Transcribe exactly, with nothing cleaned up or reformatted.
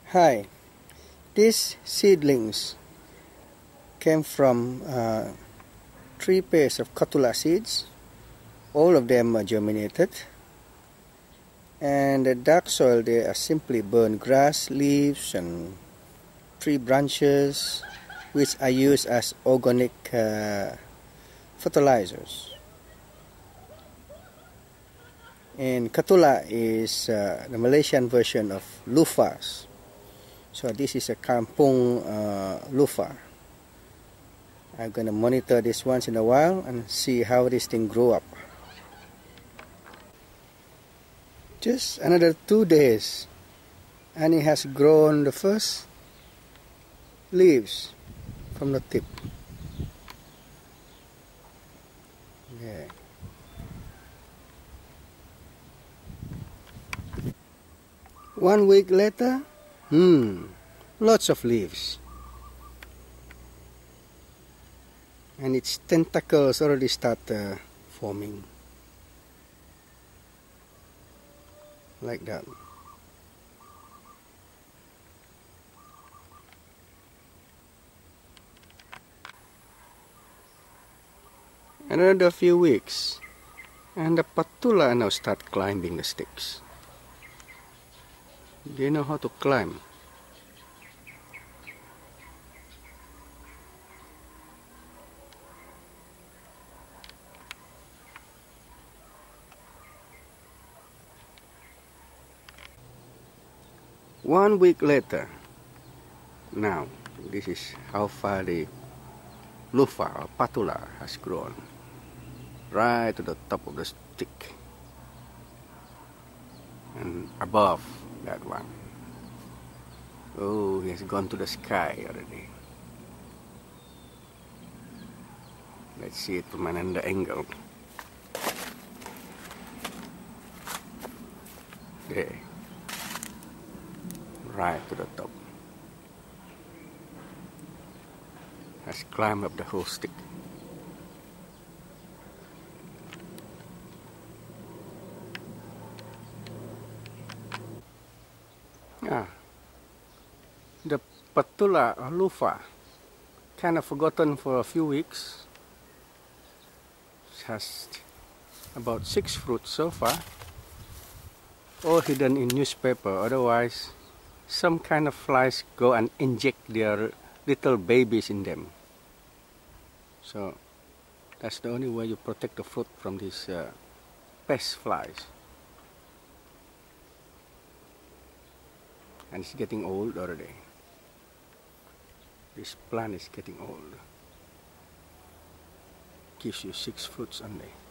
Hi, these seedlings came from uh, three pairs of Patula seeds. All of them are germinated, and the dark soil they are simply burnt grass, leaves and tree branches, which are used as organic uh, fertilizers. And Patula is uh, the Malaysian version of loofahs. So this is a Kampung uh, loofah. I'm gonna monitor this once in a while and see how this thing grow up. Just another two days and it has grown the first leaves from the tip. Yeah. One week later, hmm, lots of leaves. And its tentacles already start uh, forming. Like that. Another few weeks, and the Patula now start climbing the sticks. They know how to climb. One week later, now this is how far the loofah or Patula has grown, right to the top of the stick and above that one. Oh, he has gone to the sky already. Let's see it from another angle. There, right to the top. Has climbed up the whole stick. Ah, the Patula or loofah, kind of forgotten for a few weeks. It has about six fruits so far, all hidden in newspaper. Otherwise, some kind of flies go and inject their little babies in them. So that's the only way you protect the fruit from these uh, pest flies. And it's getting old already. This plant is getting old. Gives you six fruits only.